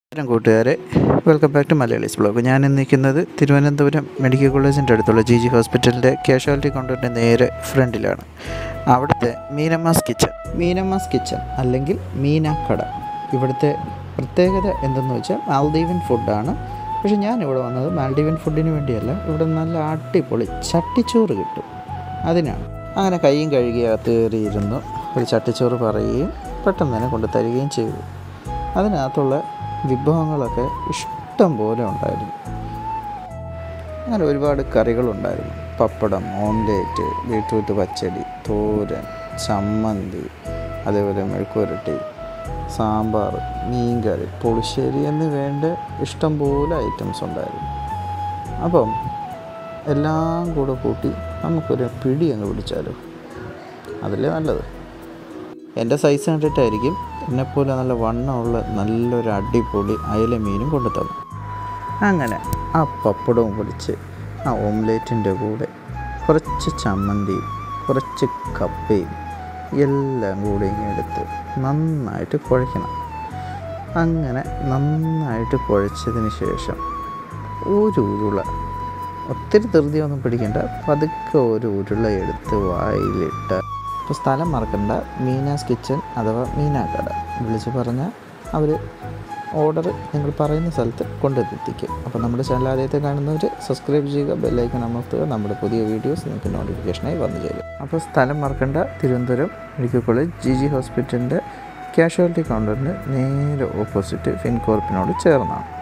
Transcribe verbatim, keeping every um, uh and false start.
കൂട്ടുകാരെ, welcome back to Malayalees blog. ഞാൻ ഇന്ന് നിൽക്കുന്നത് തിരുവനന്തപുരം മെഡിക്കൽ കോളേജിൻ്റെ അടുത്തുള്ള ജി ജി ഹോസ്പിറ്റലിൻ്റെ കാഷ്വാലിറ്റി കൗണ്ടറിൻ്റെ നേരെ ഫ്രണ്ടിലാണ്. അവിടുത്തെ മീനമ്മാസ് കിച്ചൺ മീനമ്മാസ് കിച്ചൺ അല്ലെങ്കിൽ മീനാക്കട. ഇവിടുത്തെ പ്രത്യേകത എന്തെന്ന് വെച്ചാൽ മാൽദീവൻ ഫുഡാണ്. പക്ഷേ ഞാനിവിടെ വന്നത് മാൽദീവൻ ഫുഡിന് വേണ്ടിയല്ല. ഇവിടെ നല്ല അടിപൊളി ചട്ടിച്ചോറ് കിട്ടും, അതിനാണ്. അങ്ങനെ കൈയും കഴുകി അകത്ത് കയറിയിരുന്നു ഒരു ചട്ടിച്ചോറ് പറയുകയും പെട്ടെന്ന് തന്നെ കൊണ്ട് തരികയും ചെയ്തു. അതിനകത്തുള്ള വിഭവങ്ങളൊക്കെ ഇഷ്ടം പോലെ ഉണ്ടായിരുന്നു. അങ്ങനെ ഒരുപാട് കറികളുണ്ടായിരുന്നു. പപ്പടം, ഓംലേറ്റ്, ബീട്രൂട്ട് പച്ചടി, തോരൻ, ചമ്മന്തി, അതേപോലെ മെഴുക്കുവരട്ടി, സാമ്പാർ, മീൻകറി, പുളിശ്ശേരി എന്ന് വേണ്ട ഇഷ്ടം പോലെ ഐറ്റംസ് ഉണ്ടായിരുന്നു. അപ്പം എല്ലാം കൂടെ കൂട്ടി നമുക്കൊരു പിടി അങ്ങ് പിടിച്ചാലോ, അതല്ലേ നല്ലത്. എൻ്റെ സൈസ് കണ്ടിട്ടായിരിക്കും എന്നെപ്പോലെ നല്ല വണ്ണമുള്ള നല്ലൊരു അടിപൊളി അയല മീനും കൊണ്ടു തന്നു. അങ്ങനെ ആ പപ്പടവും പൊടിച്ച് ആ ഓംലേറ്റിൻ്റെ കൂടെ കുറച്ച് ചമ്മന്തിയും കുറച്ച് കപ്പയും എല്ലാം കൂടി ഇങ്ങനെ എടുത്ത് നന്നായിട്ട് കുഴയ്ക്കണം. അങ്ങനെ നന്നായിട്ട് കുഴച്ചതിന് ശേഷം ഒരു ഉരുള, ഒത്തിരി ധൃതിയൊന്നും പിടിക്കേണ്ട, പതുക്കെ ഒരു ഉരുള എടുത്ത് വായിലിട്ട്. ഇപ്പോൾ സ്ഥലം മറക്കണ്ട, മീനാസ് കിച്ചൺ അഥവാ മീനാക്കട വിളിച്ച് പറഞ്ഞാൽ അവർ ഓർഡർ നിങ്ങൾ പറയുന്ന സ്ഥലത്ത് കൊണ്ടെത്തിക്കും. അപ്പോൾ നമ്മുടെ ചാനൽ ആദ്യത്തെ കാണുന്നവർ സബ്സ്ക്രൈബ് ചെയ്യുക, ബെല്ലൈക്കൺ അമർത്തുക. നമ്മുടെ പുതിയ വീഡിയോസ് നിങ്ങൾക്ക് നോട്ടിഫിക്കേഷനായി വന്നു ചേരും. അപ്പോൾ സ്ഥലം മറക്കണ്ട, Thiruvananthapuram medical college G G ഹോസ്പിറ്റലിൻ്റെ കാഷ്വാലിറ്റി കൗണ്ടറിന് നേരെ ഓപ്പോസിറ്റ് ഫിൻകോർപ്പിനോട് ചേർന്നാണ്.